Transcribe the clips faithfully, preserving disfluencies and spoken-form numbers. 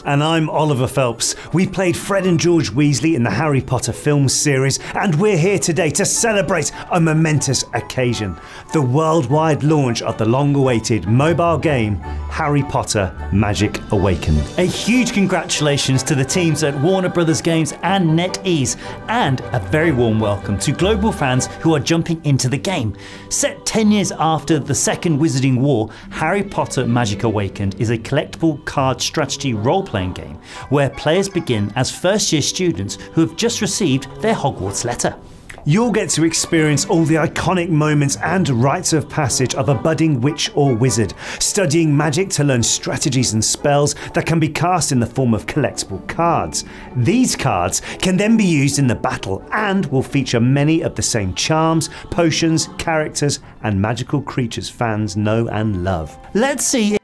And I'm Oliver Phelps. We played Fred and George Weasley in the Harry Potter film series, and we're here today to celebrate a momentous occasion: the worldwide launch of the long-awaited mobile game Harry Potter Magic Awakened. A huge congratulations to the teams at Warner Brothers Games and NetEase, and a very warm welcome to global fans who are jumping into the game. Set ten years after the Second Wizarding War, Harry Potter Magic Awakened is a collectible card strategy role-playing game where players begin as first-year students who have just received their Hogwarts letter. You'll get to experience all the iconic moments and rites of passage of a budding witch or wizard, studying magic to learn strategies and spells that can be cast in the form of collectible cards. These cards can then be used in the battle and will feature many of the same charms, potions, characters and magical creatures fans know and love. Let's see.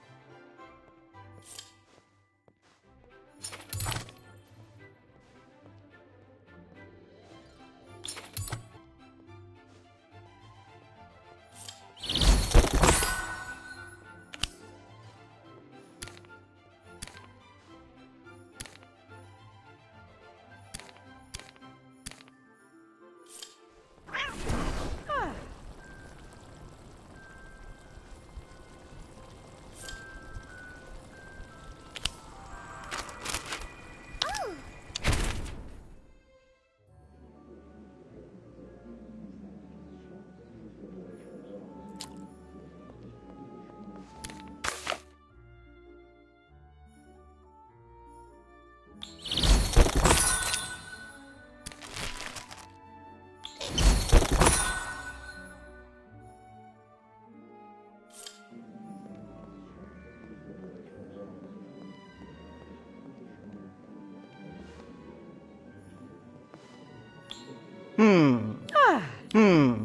Hmm. Ah. Hmm.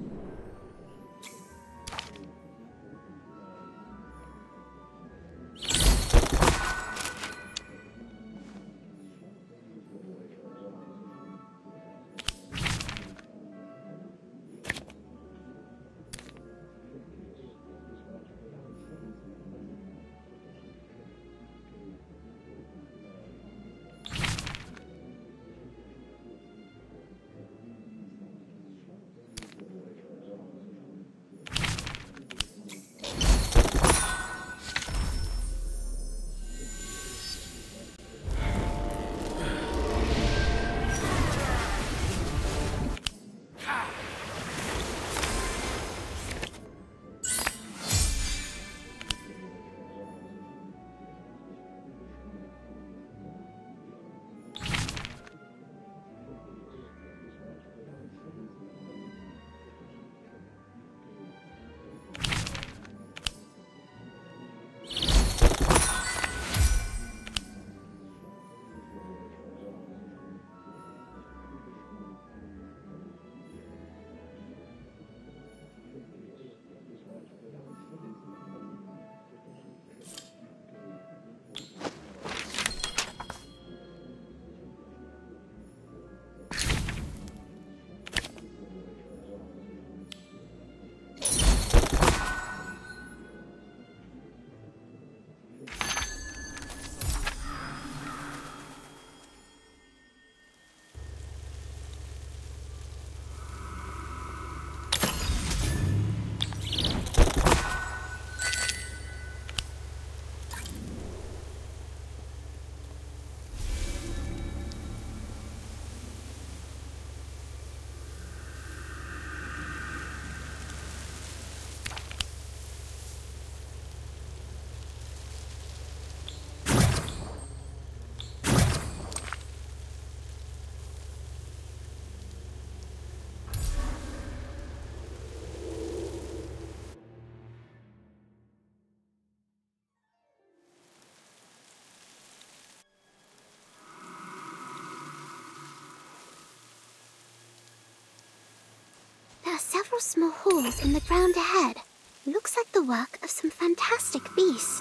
Several small holes in the ground ahead. Looks like the work of some fantastic beast.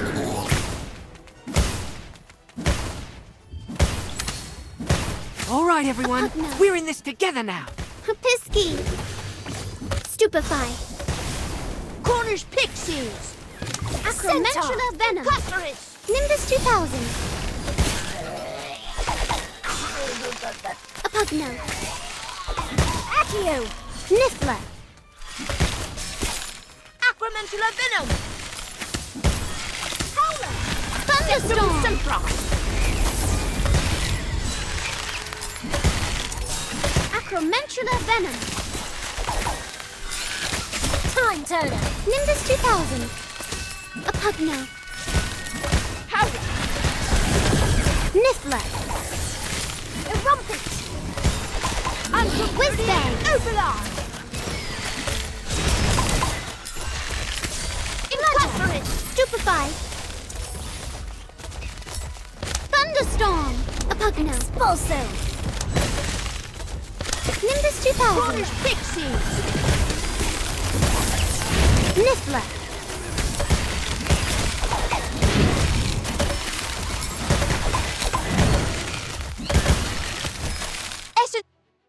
All right. right, everyone. No. We're in this together now. Pisky. Stupefy. Cornish Pixies! Acromantula Venom. Clusterus! Nimbus two thousand. Apugno. Accio! Niffler. Acromantula Venom! Howler! Thunderstorm. Sempra! Acromantula Venom. Time Turner! Nimbus two thousand. Apugno. Howler! Niffler. Erumpent! Whizbang. Overlord! Clusterus! Stupefy. Thunderstorm. Apugno. Expulso! Nimbus two thousand. Cornish Pixies! Niffler. Essen...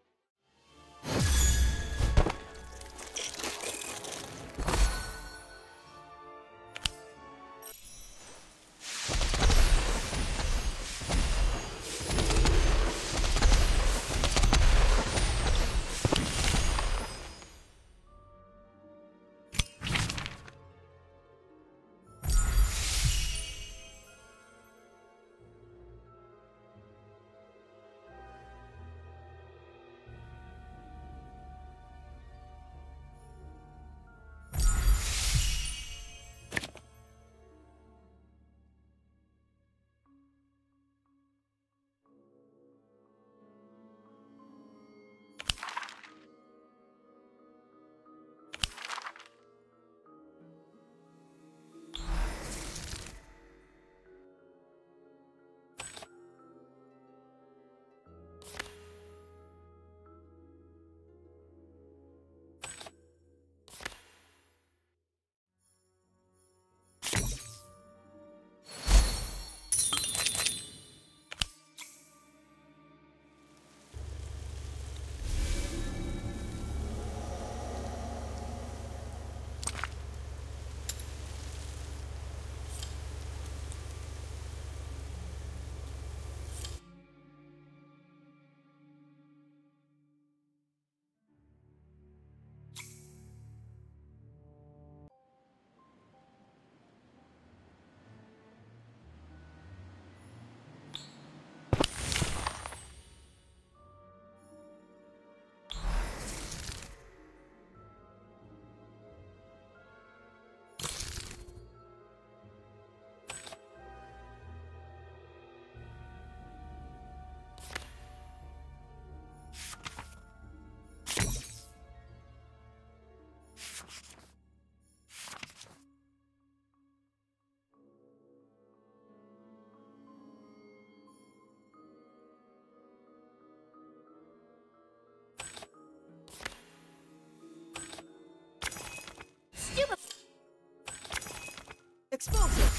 Expulsive.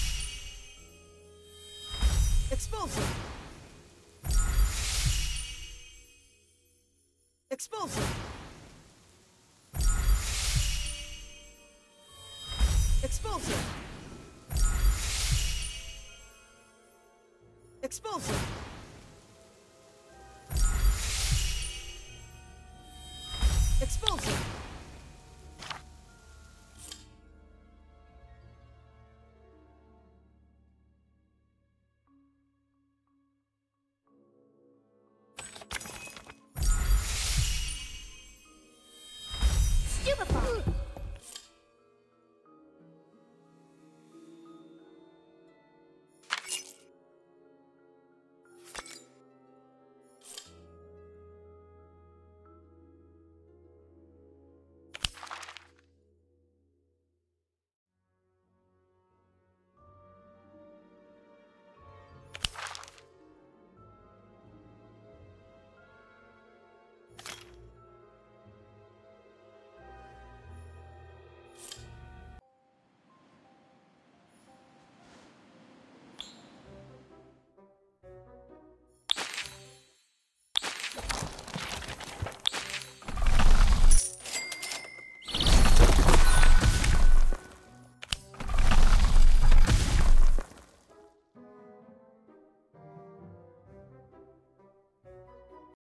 Expulsive. Expulsive. Expulsive. Expulsive.